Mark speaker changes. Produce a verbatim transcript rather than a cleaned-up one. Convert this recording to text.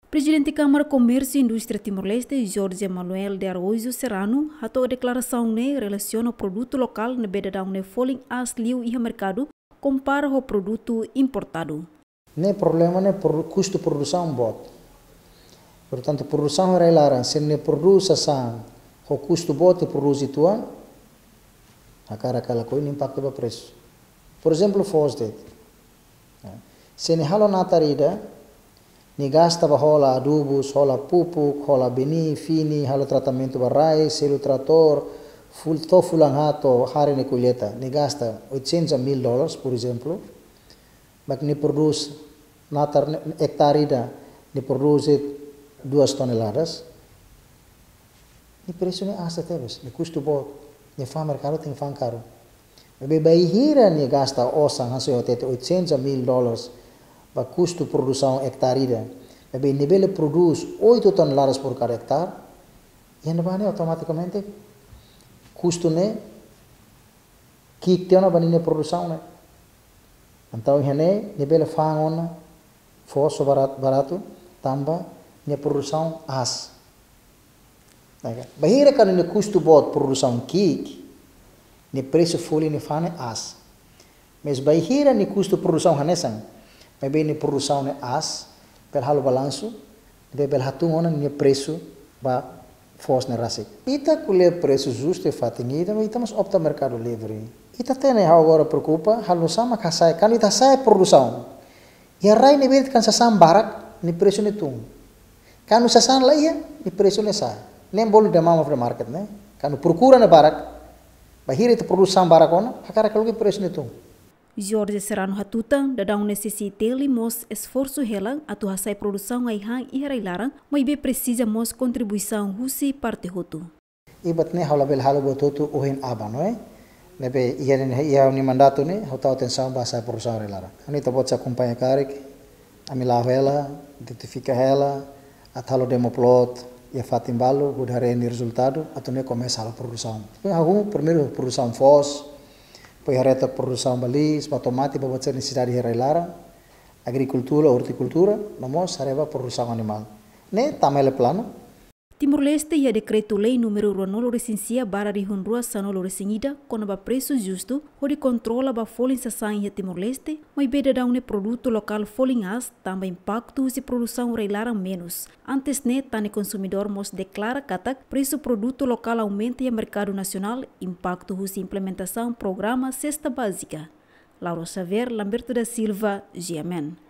Speaker 1: Presidente da Câmara Comércio e Indústria Timor-Leste, Jorge Manuel de Araújo Serrano, atou a declaração ne relaciona ao produto local na beira ne foling as liu e mercado compara ao produto importado.
Speaker 2: Nem problema nem por custo de produção bot. Portanto, produção é lá, se ne produz assim, o custo bot produz ituan, a cara aquela coisa impacta o preço. Por exemplo, fosdet. Se ne halo na tarida, ni gasta rola adubos, rola pupuk, rola beni, fini, halo tratamento barrai, selo trator, full to fulang hato, hari ne colheita, ni gasta oitocentos mil dólares, por exemplo, mas ni produz na hectarida, ni produz duas toneladas, ni preço ne asa tebes, ni custo bom, ni fan mercado tem fan caro. Mas bem hira ni gasta osang haso yote oitocentos mil dólares para custo de produção hectarida, mas bem nível produz oito toneladas por cada hectare, e ainda vai automaticamente custo ne que tem na banina produção né. Então né nível fangona fosso barato barato tamba ne produção as. Bahira kan ne custo bot produção que ne preço folha ne fane as. Mas bahira ne custo produção hanesan mas bem ne produção ne as per halo balanço de bel hatung ona ne preço ba fos ne rasik. Ita kule preço justo e fatingida, mas estamos opta mercado livre. Ita tem agora preocupa halo sama kasai kan ita sai produção. E a rai ne bet kan sasam barak ne preço ne tung. Kan sasan la ia ne preço ne sai. Nem bolo de mama para market né. Kan procura ne barak bahira ita produção barak ona, akara kalu preço ne tung.
Speaker 1: Jorge Serrano hatutan dadang necessite limos esforço helang atu hasai produção ai hang e herailarang mas be precisa mos contribuição husi parte hotu.
Speaker 2: Ibat ne hala bel halo bototu ohin aba no é? Nebe ia ne ia uni mandato ne hota atenção basa produção herailarang. Ani to botsa acompanha karik amila ela identifica ela atalo demo plot ia fatimbalo budare ni resultado atu ne começa a produção. Então primeiro produção fos depois a produção balis, tomate, para você necessidade de relar, agricultura, horticultura, vamos a produção animal. Ne tamanho plano.
Speaker 1: Timor-Leste ia decreto-lei número ronolo recensia bara de hundrua sanolo resenida com a preço justo, onde controla a folha em ia Timor-Leste, mas beda da um produto local folha as, também impacto se produção reilaram menos. Antes ne tane consumidor mos declara katak preço produto local aumenta e mercado nacional, impacto se implementação programa cesta básica. Laura Xavier, Lamberto da Silva, G M N.